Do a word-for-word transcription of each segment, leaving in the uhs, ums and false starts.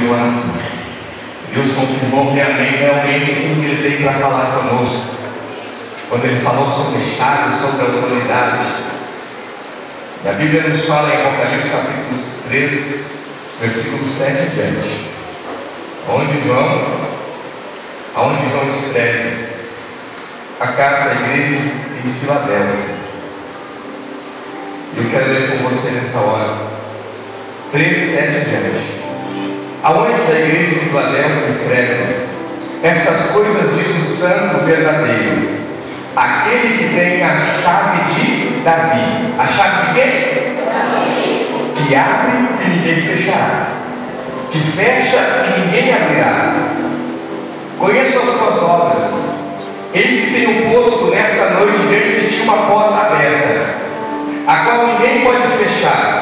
de oração. Deus confirmou realmente, realmente aquilo que Ele tem para falar conosco. Quando Ele falou sobre chaves, sobre autoridades. E a Bíblia nos fala em Apocalipse capítulo treze, versículo sete e diante. Onde João, aonde João escreve a carta à igreja em Filadélfia. Eu quero ler com você nessa hora. treze, sete e diante. Aonde da igreja de Filadélfia escreve: essas coisas diz o santo verdadeiro, aquele que tem a chave de Davi. A chave de quem? Davi. Que abre e ninguém fechará, que fecha e ninguém abrirá. Conheço as suas obras. Eis que tenho posto nesta noite diante de ti uma porta aberta, a qual ninguém pode fechar.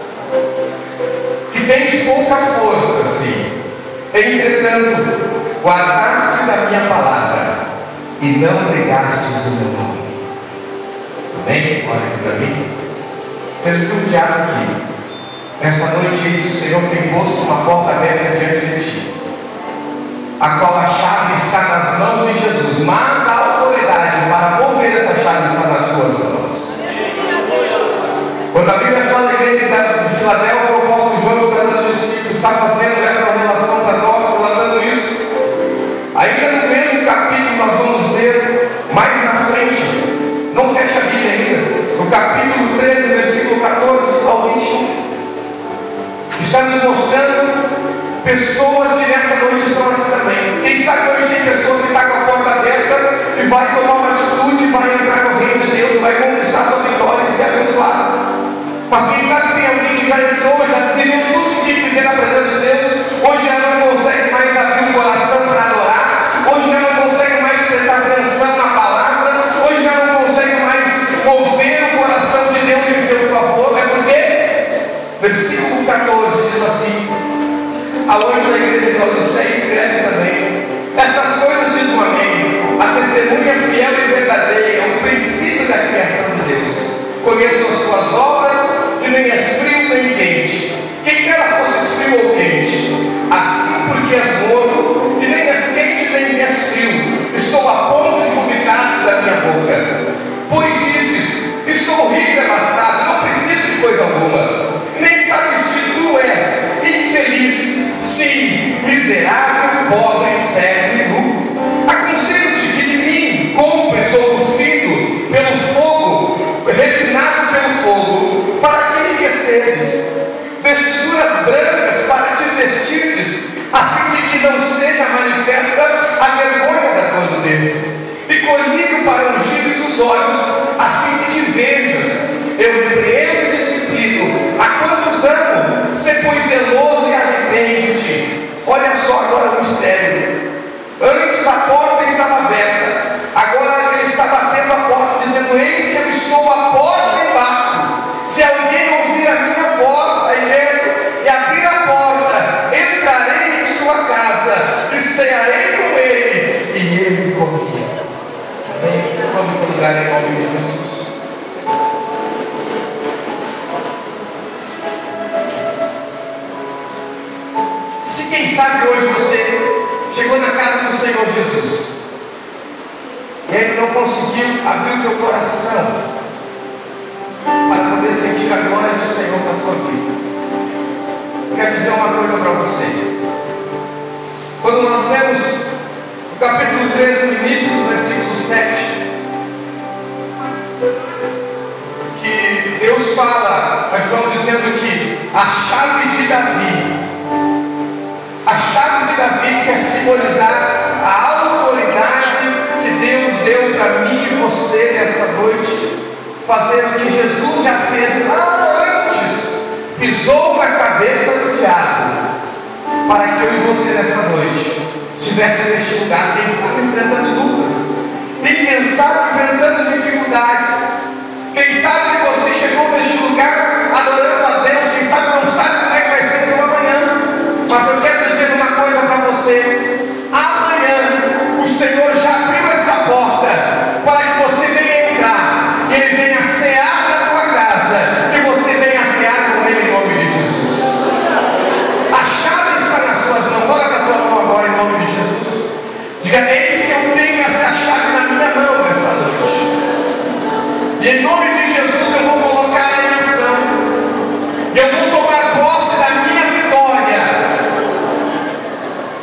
Que tens pouca força, sim. Entretanto, guardastes a minha palavra e não negastes o meu nome. Amém? Olha aqui para mim. Seja confiado aqui. Nessa noite, o Senhor tem posto uma porta aberta diante de ti, a qual a chave está nas mãos de Jesus, mas a autoridade para mover essa chave está nas tuas mãos. Quando a Bíblia fala da igreja de Filadélfia, o apóstolo João está dando discípulos, está fazendo essa relação para nós, relatando isso. Ainda no mesmo capítulo nós vamos ler mais na frente, não fecha a Bíblia ainda, no capítulo treze, versículo catorze ao vinte e um, está nos mostrando pessoas que nessa noite estão aqui também. Quem sabe hoje tem pessoas que estão com a porta aberta e vai tomar uma atitude, vai entrar no reino de Deus, vai conquistar sua vitória e ser abençoado. Mas quem sabe tem alguém que já entrou, já viveu tudo de viver na presença de Deus, hoje já não consegue mais abrir o coração para adorar, hoje já não consegue mais prestar atenção na palavra, hoje já não consegue mais mover o coração de Deus em seu favor. É porque versículo catorze diz assim: aonde da igreja de Laodiceia escreve também: essas coisas diz o amém, a testemunha fiel e verdadeira, o princípio da criação de Deus. Conheço as suas obras, e nem és frio nem quente. Quem dera fosse frio ou quente, assim porque és morno, e nem és quente nem és frio, estou a ponto de vomitar da minha boca. Pois dizes: estou rico e abastado, não preciso de coisa alguma, nem sabes que tu és infeliz, sim, miserável, pobre, cego e nu. Aconselho-te que de mim compres ouro fino pelo fogo, refinado pelo fogo, para te enriqueceres, vestiduras brancas para te vestires, a fim de que não seja manifesta a vergonha da tua nudez, e colírio para ungires os olhos, a fim de que vejas. Eu repreendo e disciplino a quantos amo, se pois zeloso e arrepende-te. Olha só agora o mistério. Antes a porta estava aberta, agora ele está batendo a porta, dizendo: eis que eu estou à porta e bato. Se alguém ouvir a minha voz aí dentro e abrir a porta, entrarei em sua casa e cearei com ele, e ele comigo. Amém? Vamos lugar em nome de Jesus. Se quem sabe hoje você chegou na casa do Senhor Jesus e ele não conseguiu abrir o teu coração para poder sentir a glória do Senhor na tua vida, eu quero dizer uma coisa para você. Quando nós lemos o capítulo treze, no início do versículo sete, que Deus fala a João dizendo que a chave de Davi, a chave de Davi quer simbolizar a autoridade que Deus deu para mim e você nessa noite, fazendo o que Jesus já fez lá antes, pisou na cabeça do diabo, para que eu e você nessa noite estivesse neste lugar, quem sabe enfrentando lutas, e quem sabe enfrentando dificuldades, quem sabe você chegou neste lugar adorando a Deus, quem sabe não sabe como é que vai ser pelo amanhã, mas eu quero dizer uma coisa para você: amanhã o Senhor já abriu essa porta para que você venha entrar, e Ele venha cear na tua casa, e você venha cear com Ele em nome de Jesus. A chave está nas tuas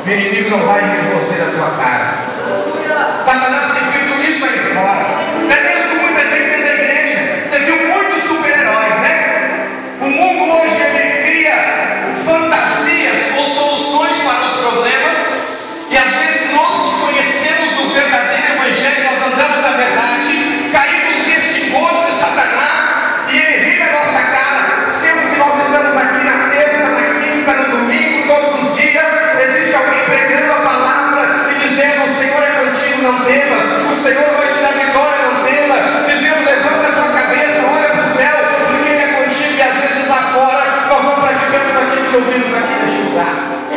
o inimigo não vai rir você da tua cara. Satanás tem feito isso aí fora. Não é mesmo com muita gente dentro da igreja. Você viu muitos super-heróis, né? O mundo hoje ele cria fantasias ou soluções para os problemas. E às vezes nós que conhecemos o verdadeiro evangelho, nós andamos na verdade, caímos neste gozo de Satanás e ele ri na nossa cara, sendo que nós estamos aqui na terça, na quinta, no domingo, todos os dias. Existe alguém pregando a palavra e dizendo: o Senhor é contigo, não temas, o Senhor vai te dar vitória, não temas, dizendo: levanta a tua cabeça, olha para o céu, porque Ele é contigo. E às vezes lá fora nós não praticamos aquilo que ouvimos aqui neste lugar.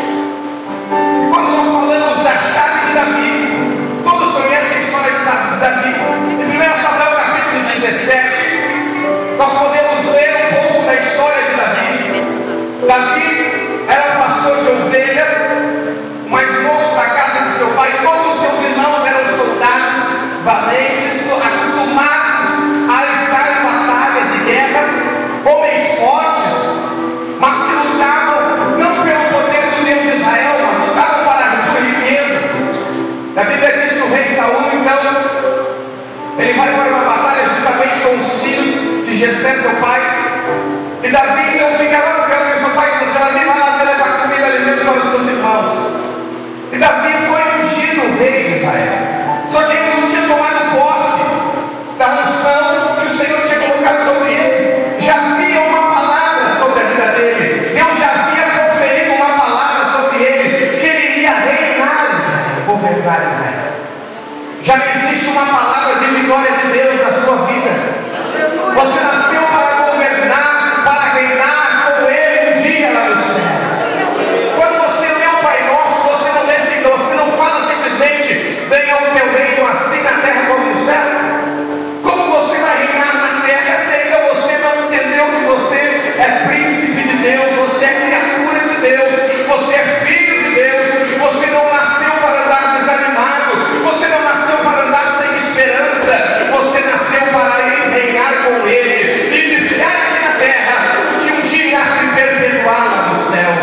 Quando nós falamos da chave de Davi, todos conhecem a história de Davi. Em primeiro Samuel capítulo dezessete, nós podemos ler um pouco da história de Davi. Davi era um pastor de ovelhas, mais moço da casa de seu pai. Todos os seus irmãos eram soldados, valentes, acostumados a estar em batalhas e guerras, homens fortes, mas que lutavam não pelo poder do Deus de Israel, mas lutavam para riquezas. A Bíblia diz que o rei Saul, então, ele vai para uma batalha juntamente com os filhos de Jessé, seu pai. E Davi então fica lá no campo, e seu pai diz: Davi, vai lá levar comida e alimento para os teus irmãos. E Davi foi ungido rei de Israel. Só que ele não tinha tomado posse da unção que o Senhor tinha colocado sobre ele. Já havia uma palavra sobre a vida dele. Deus já havia conferido uma palavra sobre ele, que ele iria reinar Israel, governar Israel. Já existe uma palavra de vitória de Deus na sua vida. Você nasceu para governar, para reinar com Ele um dia lá no céu. Quando você lê o Pai Nosso, você não lê assim, você não fala simplesmente: venha o teu reino assim na terra como no céu. Como você vai reinar na terra se ainda você não entendeu que você é príncipe de Deus, você é criatura de Deus, você é filho de Deus, você não nasceu para andar desanimado, você não nasceu para andar sem esperança, você nasceu para ir reinar com Ele, iniciar aqui na terra, que um dia irá se perpetuar lá no céu.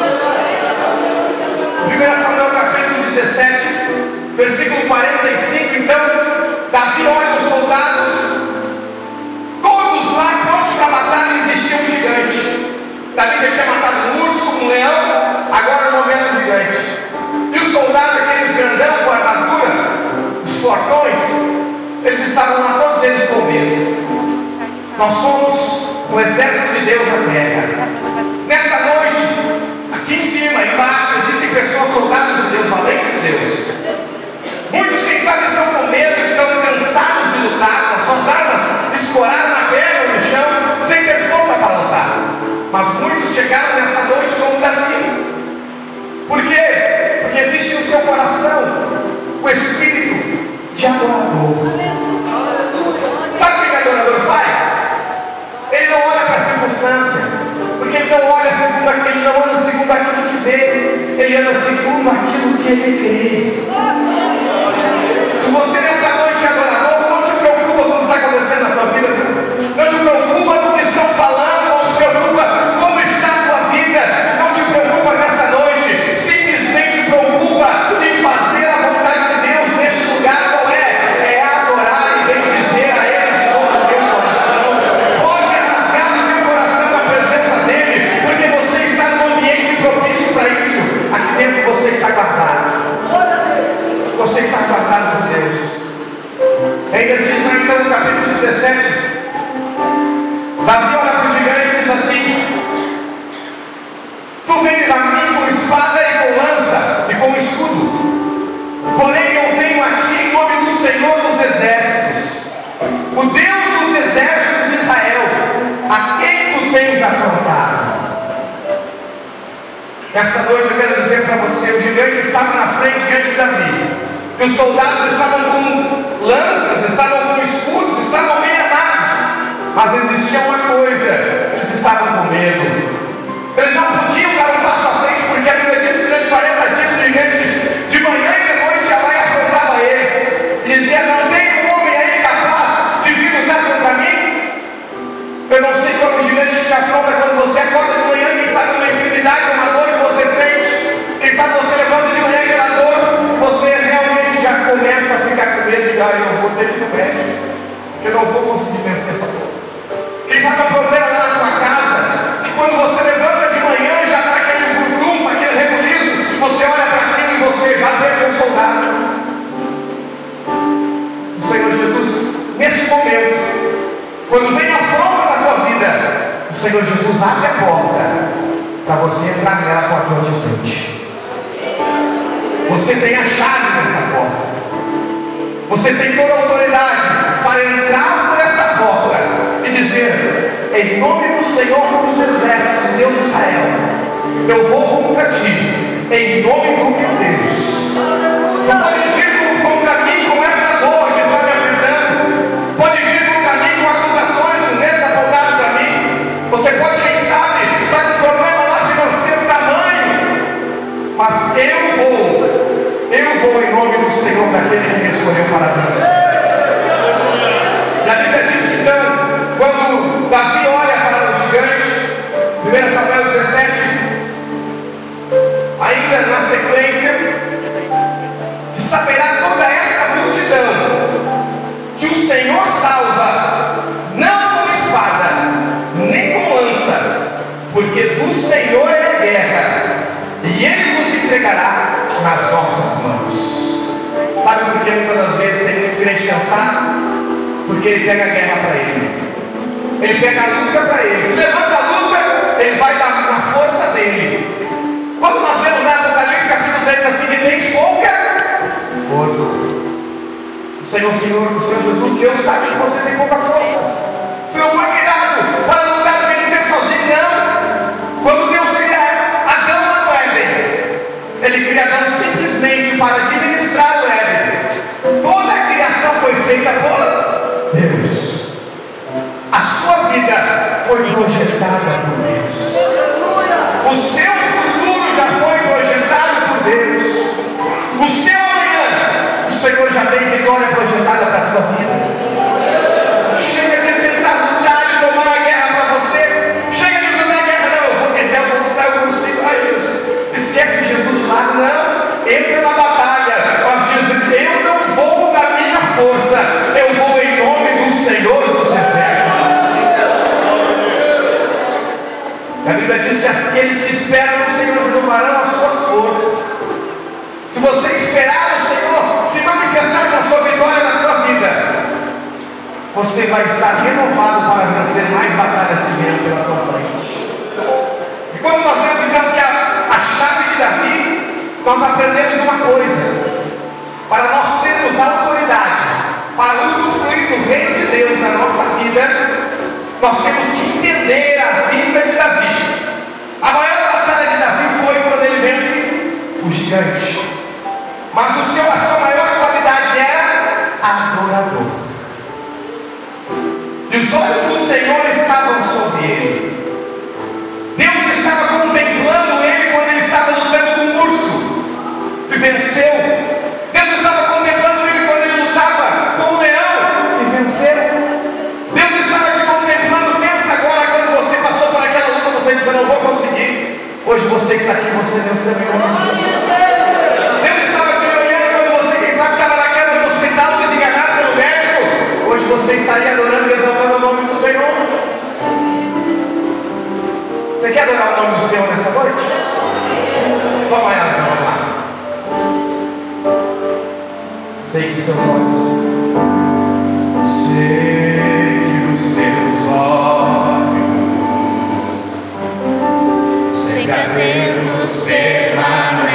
primeiro Samuel capítulo dezessete, versículo quarenta e cinco, então, Davi olha os soldados, todos lá prontos para matar. Existia um gigante. Davi já tinha matado um urso, um leão, agora no momento um gigante. E os soldados, aqueles grandão com armadura, os fortões, eles estavam lá, todos eles com medo. Nós somos o exército de Deus na terra. Nesta noite, aqui em cima, embaixo, existem pessoas, soldados de Deus, valentes de Deus. Muitos, quem sabe, estão com medo, estão cansados de lutar, com suas armas escoradas na perna ou no chão, sem ter força para lutar. Mas muitos chegaram nesta noite como Davi. Por quê? Porque existe no seu coração o espírito de adorador. Sabe o que o adorador faz? Ele não olha para a circunstância, porque ele não olha segundo aquilo, ele não anda segundo aquilo que vê, ele anda segundo aquilo que ele crê. Se você nesta noite é adorador, não te preocupa com o que está acontecendo na tua vida, não te preocupa com o que estão falando, não te preocupa como está a tua vida, não te preocupa nesta noite, simplesmente preocupa em fazer a vontade de Deus neste lugar. Qual é? É adorar e bendizer a Ele de todo o teu coração. Pode rasgar o teu coração na presença dEle, porque você está num ambiente propício para isso. Aqui dentro você está guardado. Você está guardado por Deus. Ainda diz lá então no capítulo dezessete, Davi olha para o gigante e diz assim: tu vens a mim com espada e com lança e com escudo, porém eu venho a ti em nome do Senhor dos exércitos, o Deus dos exércitos de Israel, a quem tu tens afrontado. Nesta noite eu quero dizer para você: o gigante estava na frente diante de Davi, e os soldados estavam com lanças, estavam com escudos, estavam bem armados, mas existia uma coisa: eles estavam com medo. Eles não podiam dar um passo à frente, porque a Bíblia diz que durante quarenta dias o gigante, de manhã e de noite, ia lá e afrontava eles, e dizia: não tem um homem aí capaz de vir lutar contra mim? Eu não sei quando o gigante te afronta, quando você acorda de manhã, quem sabe uma enfermidade, uma dor que você sente, quem sabe você levanta de manhã ir no médico, porque eu não vou conseguir vencer essa dor. Quem sabe o problema lá na tua casa, que quando você levanta de manhã já está aquele furdunço, aquele rebuliço, você olha para aquilo e você já perdeu um soldado. O Senhor Jesus, nesse momento, quando vem a afronta na tua vida, o Senhor Jesus abre a porta para você entrar nela com a tua atitude. Você tem a chave dessa porta. Você tem toda a autoridade para entrar por essa porta e dizer: em nome do Senhor dos Exércitos, Deus de Israel, eu vou contra ti, em nome do meu Deus. Não pode vir contra mim com essa dor que está me afetando. Pode vir contra mim com acusações, com dedos apontados para mim. Você pode, quem sabe, estar com um problema lá financeiro tamanho, mas eu vou. Eu vou em nome do Senhor, daquele que me escolheu para vencer. E a Bíblia diz que então, quando Davi olha para o gigante, primeiro Samuel dezessete, ainda na sequência, de saberá toda esta multidão que o Senhor salva, não com espada, nem com lança, porque do Senhor é a guerra, e Ele vos entregará nas nossas mãos. Sabe por que muitas das vezes tem muito crente cansado? Porque ele pega a guerra para ele, ele pega a luta para ele. Se levanta a luta, ele vai dar na força dele. Quando nós lemos na Apocalipse capítulo três assim, que tens pouca força, o Senhor, Senhor, o Senhor Jesus, Deus sabe que você tem pouca força. Você não foi criado para lutar e vencer sozinho, não. Quando Deus cria Adão no Éden, Ele cria Adão simplesmente para administrar o Éden. Toda a criação foi feita por Deus. A sua vida foi projetada por Deus. O seu futuro já foi projetado por Deus. O seu amanhã, o Senhor já tem vitória projetada para a tua vida. Chega de tentar lutar e tomar a guerra para você. Chega de tomar a guerra, não, eu vou tentar, eu vou lutar, eu consigo. Ai, Jesus, esquece Jesus de lado, não. Entra na batalha, mas diz: eu não vou na minha força, eu vou em nome do Senhor dos Exércitos. A Bíblia diz que aqueles que esperam no Senhor renovarão as suas forças. Se você esperar no Senhor se manifestar com a sua vitória na sua vida, você vai estar renovado para vencer mais batalhas que vêm pela tua frente. E quando nós vemos então que a, a chave de Davi, nós aprendemos uma coisa: para nós termos autoridade para usufruir do reino de Deus na nossa vida, nós temos que entender a vida de Davi. A maior batalha de Davi foi quando ele vence o gigante, mas o seu, a sua maior qualidade era adorador, e os olhos do Senhor estavam sobre ele. Deus estava contemplando ele quando ele estava lutando com um urso e venceu. Deus estava contemplando ele quando ele lutava com um leão e venceu. Deus estava te contemplando. Pensa agora, quando você passou por aquela luta, você disse: eu não vou conseguir. Hoje você está aqui, você venceu em nome de Jesus. Deus estava te olhando quando você, quem sabe, estava na cama do hospital desenganado pelo médico. Hoje você estaria adorando e exaltando o nome do Senhor. Você quer adorar o nome do Senhor nessa noite? Só vai lá, vamos lá. Sei que os teus olhos, sei que os teus olhos sempre atentos permanecem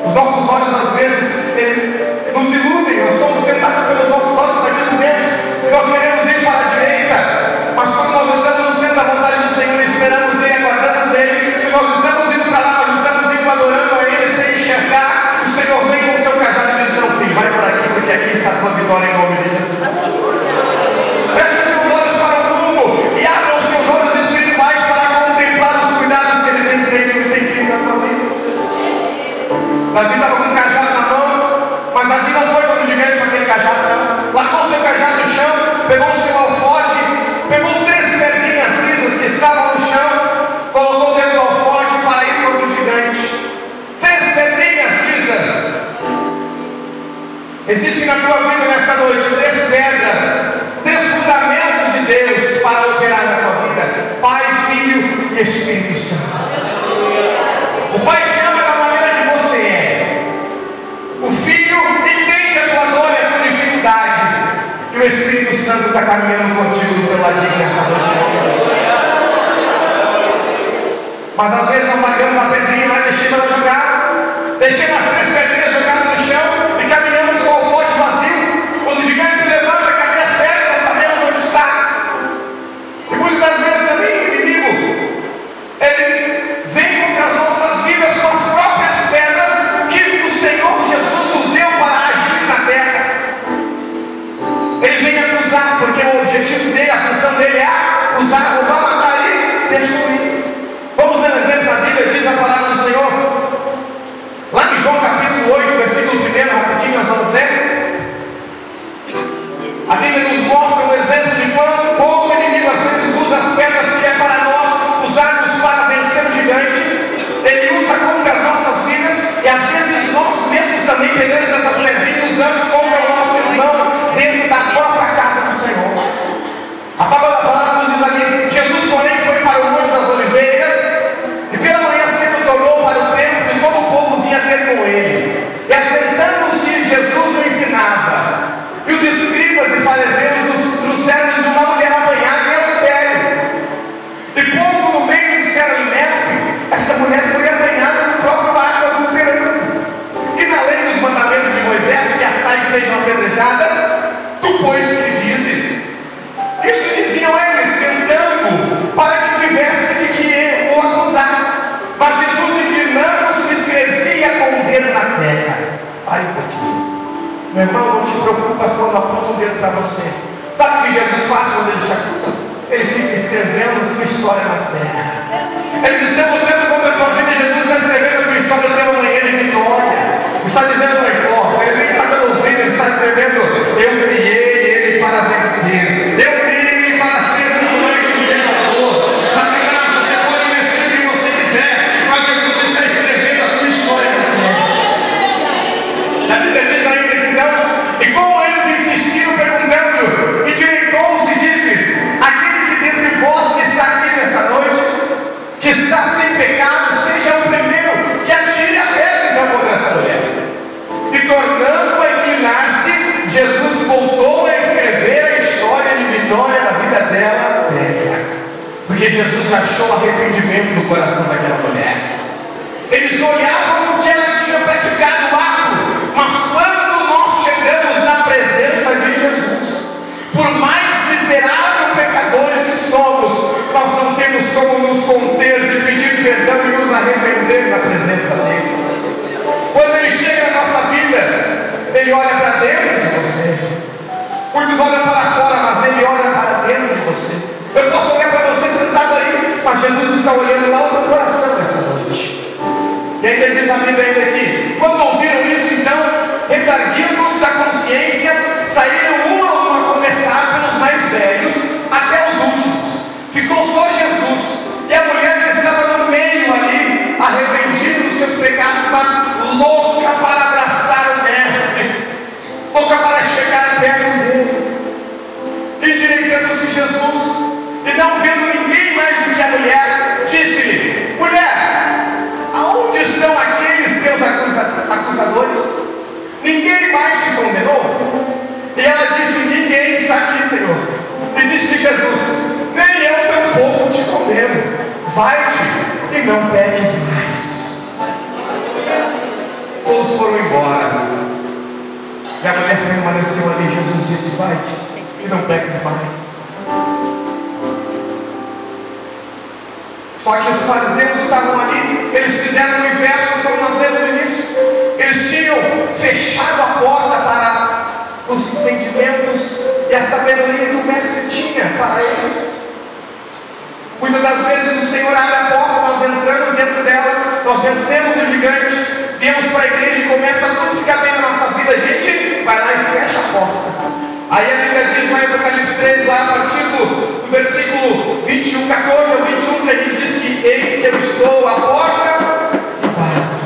Os nossos olhos, às vezes, ele, nos iludem. Nós somos tentados pelos nossos olhos para aquilo que vemos. Nós queremos ir para a direita, mas quando nós estamos no centro da vontade do Senhor, esperamos nele, aguardamos nele. Se nós estamos indo para lá, nós estamos indo adorando a Ele sem enxergar, o Senhor vem com o seu cajado e diz: não, filho, vai por aqui, porque aqui está a tua vitória em nome de Jesus. Feche seus olhos para o mundo e abra os seus olhos espirituais para contemplar os cuidados que Ele tem feito e tem feito na tua vida. Davi estava com um cajado na mão, mas Davi não foi todo gigante com aquele cajado, não. Largou o seu cajado no chão, pegou o seu alforje, pegou três pedrinhas lisas que estavam no chão, colocou dentro do alforje para ir contra o gigante. Três pedrinhas lisas. Existem na tua vida nesta noite três pedras, três fundamentos de Deus para operar na tua vida: Pai, Filho e Espírito Santo. O Pai te ama da maneira que você é. O Filho entende a tua dor e a tua dificuldade. E o Espírito Santo está caminhando contigo do teu ladinho nessa noite. Mas às vezes nós largamos a pedrinha lá e deixamos ela jogar. Deixamos as três pedrinhas jogadas no chão e caminhamos com o alforje vazio. Quando o gigante se levanta, cadê as pedras? Nós sabemos onde está. E muitas das vezes também o inimigo, ele vem contra as nossas vidas com as próprias pedras que o Senhor Jesus nos deu para agir na terra. Ele vem acusar, porque o objetivo dele, a função dele é acusar, roubar, matar e destruir. Vamos ver um exemplo na Bíblia, diz a palavra do Senhor. Lá em João capítulo oito, versículo um, rapidinho nós vamos ler. A Bíblia nos mostra um exemplo de quando, como o inimigo às vezes usa as pedras que é para nós usarmos para vencer o gigante. Ele usa contra as nossas vidas e às vezes nós mesmos também pegamos essas pedrinhas e usamos contra o nosso irmão dentro da própria casa do Senhor. A palavra nos diz ali: Jesus, porém, foi para o Monte das Oliveiras e pela manhã cedo tornou para o templo e todo o povo vinha ter com ele. E assentando-se, Jesus o ensinava. E os escribas e fariseus trouxeram-lhes uma mulher apanhada em adultério. E pondo no meio disseram-lhe: mestre, esta mulher foi apanhada no próprio ato adulterando. E na lei dos mandamentos de Moisés, que as tais sejam apedrejadas, tu, pois, que dizes? Isto diziam eles, tentando, para que tivesse de que o acusar. Mas Jesus, inclinando-se, escrevia com o dedo na terra. Aí um pouquinho. Meu irmão, não te preocupa quando aponta o dedo para você. Sabe o que Jesus faz quando ele te acusa? Ele fica escrevendo a tua história na terra. Eles estão lutando contra a tua vida e Jesus está escrevendo a tua história no teu manhã de vitória. Está dizendo: não importa. Ele nem está dando ouvido, ele está escrevendo: eu criei ele para vencer. Eu criei ele para ser muito mais do que vencedor. Satanás, você pode investir o que você quiser, mas Jesus está escrevendo a tua história na terra. A Bíblia diz ainda que então, e como eles insistiram perguntando, e direitou-se e disse: aquele que dentre vós que está aqui nessa noite, que está sem pecado, seja o primeiro que atire a pedra então contra essa mulher. E tornando a inclinar-se, Jesus voltou a escrever a história de vitória da vida dela na terra. Porque Jesus achou arrependimento no coração daquela mulher. Eles olhavam no que ela tinha praticado o ato, mas quando nós chegamos na presença de Jesus, por mais miserável pecadores que somos, nós não temos como nos conter de pedir perdão e nos arrepender na presença dele. Quando ele chega na nossa vida, ele olha para dentro de você. Muitos olham para fora, mas ele olha para dentro de você. Eu posso olhar para você sentado aí, mas Jesus está olhando lá no teu coração essa noite. E ainda diz a Bíblia ainda aqui: quando ouviram isso, então, redarguidos da consciência, saíram um a um, a começar pelos mais velhos até os últimos. Ficou só Jesus e a mulher que estava no meio ali, arrependida dos seus pecados, mas louca para abraçar o Mestre, louca para chegar perto dele. Endireitando-se Jesus, e não vendo ninguém mais do que a mulher, disse-lhe: mulher, aonde estão aqueles teus acusa acusadores? Ninguém mais te condenou? E ela disse: ninguém está aqui, Senhor. E disse-lhe Jesus: nem eu tampouco te condeno. Vai-te e não peques mais. Todos aconteceu ali, Jesus disse: vai-te e não peques mais. Só que os fariseus estavam ali, eles fizeram o inverso, como nós lemos no início. Eles tinham fechado a porta para os entendimentos e a sabedoria que o Mestre tinha para eles. Muitas das vezes o Senhor abre a porta, nós entramos dentro dela, nós vencemos o gigante, viemos para a igreja e começa a tudo ficar bem na nossa vida. A gente vai lá e fecha a porta. Aí a Bíblia diz lá em Apocalipse três, lá a partir do, do versículo vinte e um, catorze ao vinte e um, que a gente diz que eis que eu estou à porta e bato.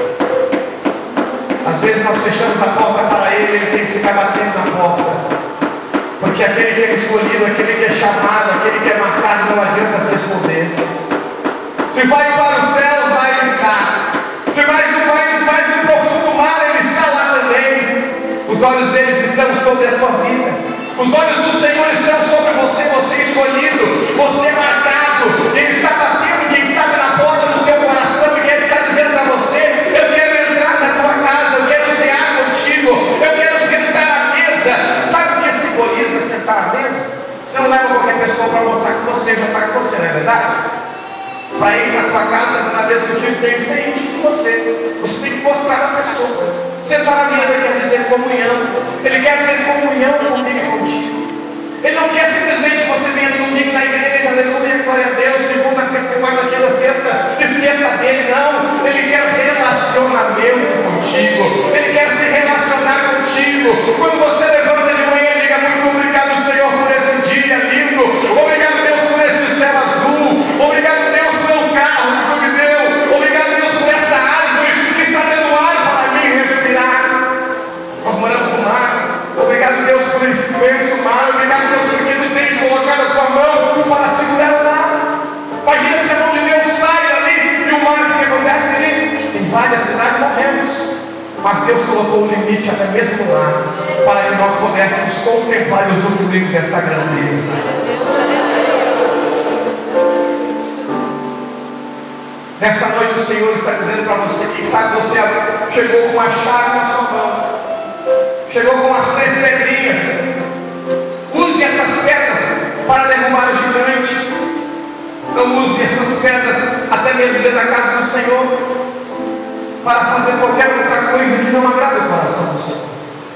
Às vezes nós fechamos a porta para ele, ele tem que ficar batendo na porta. Porque aquele que é escolhido, aquele que é chamado, aquele que é marcado, não adianta se esconder. Se vai para os céus, lá ele está. Se vai no mais, mais no profundo mar, ele está lá também. Os olhos deles estão sobre a tua vida. Os olhos do Senhor estão sobre você, você escolhido, você marcado. Ele está batendo, quem sabe, na porta do teu coração, e ele está dizendo para você: eu quero entrar na tua casa, eu quero cear contigo, eu quero sentar à mesa. Sabe o que simboliza sentar à mesa? Você não leva qualquer pessoa para mostrar que você já está com você, não é verdade? Para ir na tua casa, na mesa contigo, tem que ser íntimo com você. Você tem que mostrar a pessoa. Sentar à mesa quer dizer comunhão. Ele quer ter comunhão comigo e contigo. Ele não quer simplesmente que você venha domingo na igreja, aleluia, glória a Deus, segunda, terça, quarta, quinta, sexta, esqueça dele. Não, ele quer relacionamento contigo. Ele quer se relacionar contigo. Quando você levanta de manhã, diga: muito obrigado, Senhor, por esse dia lindo. Obrigado, Deus, por esse céu azul. Obrigado, Deus, pelo carro que tu me deu. Obrigado, Deus, por esta árvore que está dando ar para mim respirar. Nós moramos no mar. Obrigado, Deus, por esse imenso mar. Obrigado, Deus, porque tu tens colocado a tua mão para segurar o mar. Imagina se a mão de Deus sai dali e o mar, o que acontece ali? Invade a cidade, morremos. Mas Deus colocou um limite até mesmo no mar, para que nós pudéssemos contemplar e usufruir desta grandeza. Nessa noite o Senhor está dizendo para você: quem sabe você chegou com a chave na sua mão, chegou com as três pedrinhas. Use essas pedras para derrubar o gigante. Não use essas pedras até mesmo dentro da casa do Senhor para fazer qualquer outra coisa que não agrada o coração do Senhor.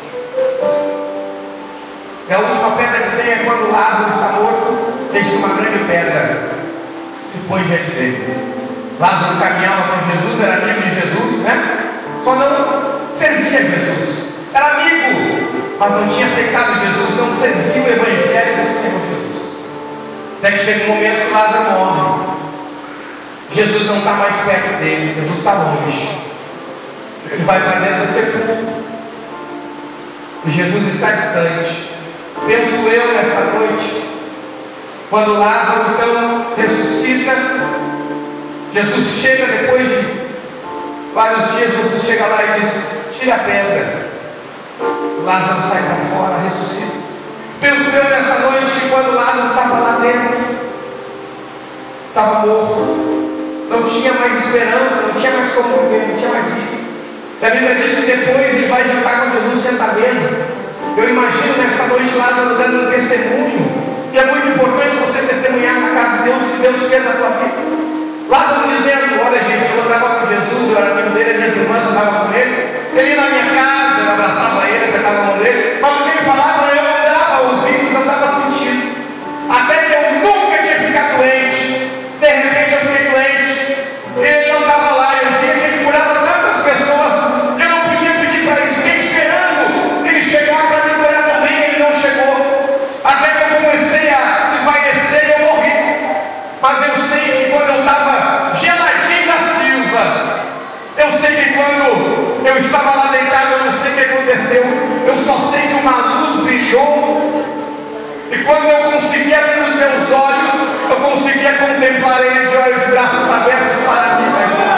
E a última pedra que tem é quando Lázaro está morto, deixa uma grande pedra se põe diante dele. Lázaro caminhava com Jesus, era amigo de Jesus, né? Só não servia a Jesus. Era amigo, mas não tinha aceitado Jesus, não serviu o Evangelho do Senhor Jesus. Até que chega um momento que Lázaro morre. Jesus não está mais perto dele, Jesus está longe. Ele vai para dentro do sepulcro. E Jesus está distante. Penso eu nesta noite, quando Lázaro então ressuscita, Jesus chega depois de vários dias, Jesus chega lá e diz: tira a pedra. Lázaro sai para fora, ressuscita. Penso eu nessa noite que quando Lázaro estava lá dentro, estava morto, não tinha mais esperança, não tinha mais como viver, não tinha mais vida. E a Bíblia diz que depois ele vai jantar com Jesus, senta à mesa. Eu imagino nesta noite Lázaro dando um testemunho, que é muito importante você testemunhar na casa de Deus, que Deus fez na tua vida. Lázaro dizendo: olha gente, eu andava com Jesus, eu era amigo dele, as minhas irmãs andavam com ele, ele ia na minha casa, eu abraçava ele, apertava a mão dele, mas o que ele falava eu andava ouvindo, não dava sentido. Até que eu nunca tinha ficado doente, de repente eu fiquei doente, ele não estava lá, eu via que ele curava tantas pessoas, eu não podia pedir para ele, fiquei esperando ele chegar para me curar também, ele não chegou, até que eu comecei a desfalecer e eu morri. Mas eu sei que quando eu estava geladinho da Silva, eu sei que quando eu estava lá deitado, eu não sei o que aconteceu, eu só sei que uma luz brilhou, e quando eu consegui abrir os meus olhos, eu conseguia contemplar ele de olhos de braços abertos para mim.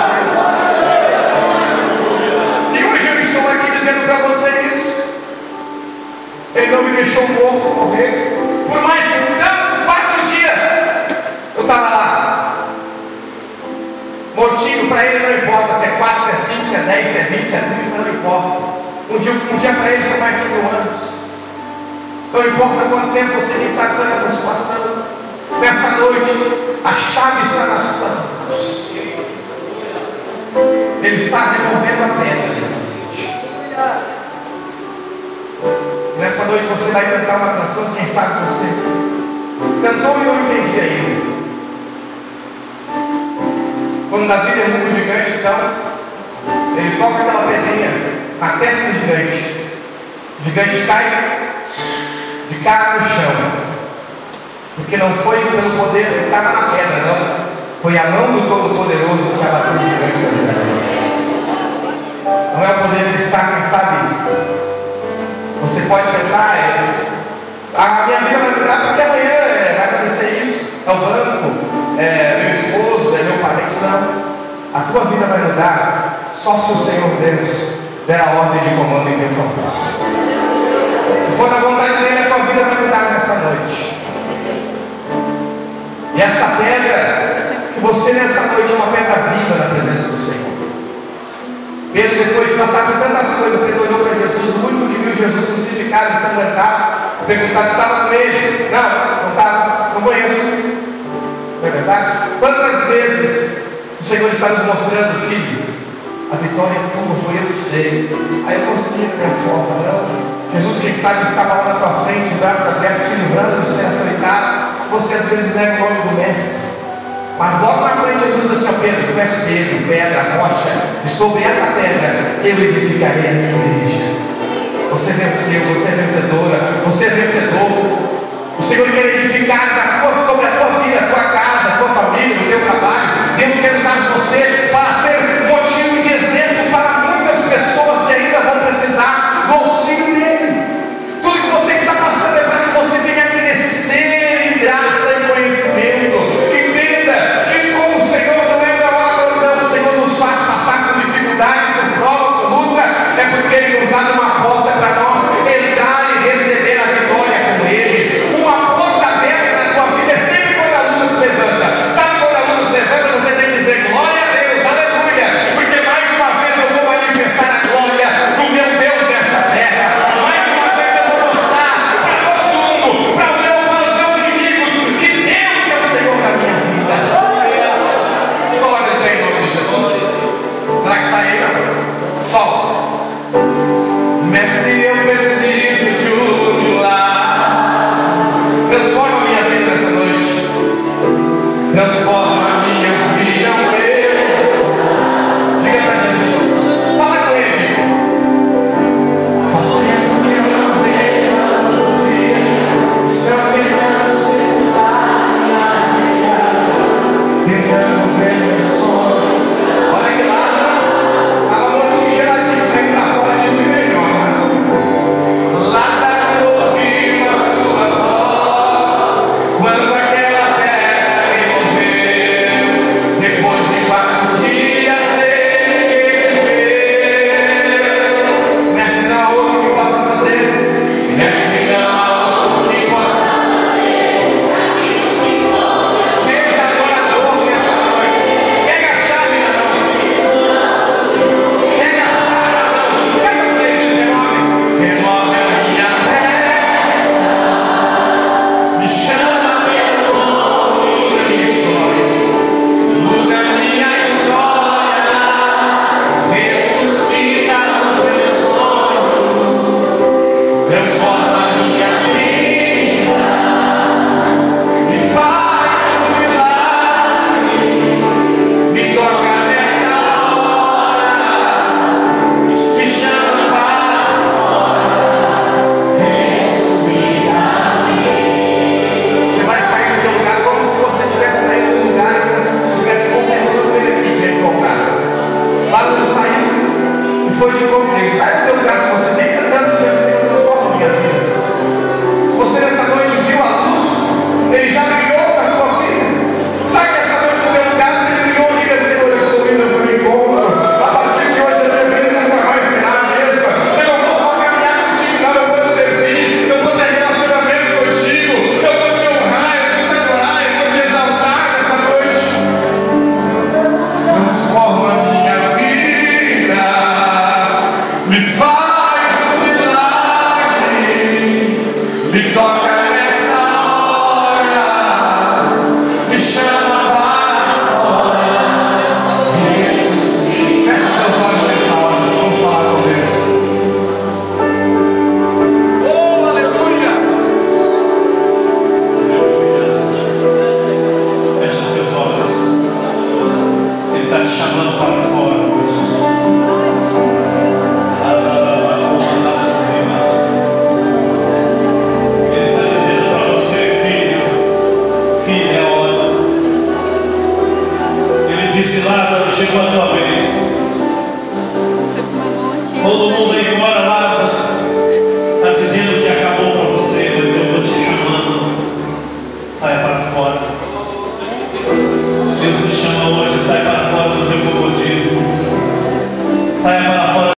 E hoje eu estou aqui dizendo para você isso. Ele não me deixou morto morrer, por mais que tantos quatro dias eu estava lá, mortinho. Para ele não importa se é quatro, se é cinco, se é dez, se é vinte, se é trinta, não importa. Um dia, um dia para eles são mais que mil anos. Não importa quanto tempo você quem sabe está nessa situação. Nesta noite, a chave está nas suas mãos. Ele está removendo a pedra nesta noite. Nessa noite você vai cantar uma canção, quem sabe você cantou e eu entendi ainda. Quando Davi derruba o gigante, então, ele toca aquela pedrinha na testa do gigante. O gigante cai de cara no chão. Porque não foi pelo poder que estava na pedra, não. Foi a mão do Todo-Poderoso que abateu o gigante. Não é o poder que está, quem sabe. Você pode pensar, é, a minha vida vai mudar porque amanhã é, vai acontecer isso. É o banco, é meu esposo, é meu parente. Não. A tua vida vai mudar só se o Senhor Deus der a ordem de comando em teu favor. Se for da vontade dele, a tua vida vai mudar nessa noite. E essa pedra, que você nessa noite é uma pedra viva na presença do Senhor. Pedro, depois de passar por tantas coisas, Pedro olhou para Jesus, o único que viu Jesus crucificado, ensanguentado, perguntar: tu estava com ele? Não, não estava, não conheço. Não é verdade? Quantas vezes o Senhor está nos mostrando, filho, a vitória é tua, foi eu que te dei. Aí eu consegui a minha forma, não. Jesus, quem sabe, estava lá na tua frente, de braços abertos, te livrando de ser açoitado. Você às vezes nega o nome do mestre. Mas logo na frente Jesus diz assim: Pedro, tu és Pedro, pedra, rocha, e sobre essa pedra eu edificarei a minha igreja. Você venceu, você é vencedora, você é vencedor. O Senhor quer edificar na tua, sobre a tua vida, a tua casa, a tua família, o teu trabalho. Deus quer usar você para ser motivo de exemplo para muitas pessoas que ainda vão precisar do auxílio dele. Tudo que você está passando é para que você venha crescer em graça e conhecimento. Entenda que com o Senhor não é da hora, não. O Senhor nos faz passar por dificuldade, por prova, por luta. É porque Ele nos abre uma porta para nós entrar e receber a vitória com Ele. Uma porta aberta na tua vida é sempre quando a luz se levanta. Sabe quando a luz se levanta, você tem que dizer glória a Deus, aleluia. Porque mais uma vez eu vou manifestar a glória do meu Deus nesta terra. Mais uma vez eu vou mostrar para todo mundo, para, meu, para os meus inimigos, que Deus é o Senhor da minha vida. Glória a Deus em nome de Jesus. Será que sai aí? Não? Solta. Mestre, eu preciso de um milagre. Transforma a minha vida nessa noite. Transforma a minha vida, Deus. Diga para Jesus. Fala com Ele. Fazendo que eu não vejo todo dia. O céu tentando circular na minha, tentando ver meus sonhos. Olha que lá, estava um monte geladinho, sempre para fora disso melhor. Lázaro ouviu a sua voz quando aquela pedra removeu. Depois de quatro dias ele viveu. Mestre, não há outro que possa fazer. Mestre, não há outro que possa fazer. Seja adorador nessa noite. Pega a chave na mão. Pega a chave na mão. Pega o três dezenove. Remove a minha terra. Me chama pelo nome da minha história. Muda a minha história. Ressuscita os meus sonhos. Transforma a minha vida. Me faz um milagre. Me toca nessa hora. Me chama para fora. Ressuscita-me. Você vai sair do teu lugar como se você tivesse saído do lugar e não estivesse contemplando ele aqui diante do altar. Lázaro saiu e foi de encontro a ele. Sai do teu lugar se você vem cantando diante do Senhor, transforma a minha vida. Se você nessa noite viu a luz, ele já brilhou na tua vida. Sai dessa noite do teu lugar, se ele brilhou, diga: Senhor, eu estou indo para o encontro. A partir de hoje a minha vida nunca mais será a mesma. Eu não vou só caminhar contigo, não, eu vou te servir, eu vou ter relacionamento contigo, eu vou te honrar, eu vou te adorar, eu vou te exaltar nessa noite. Transforma a minha vida, me disse: Lázaro, chegou a tua vez.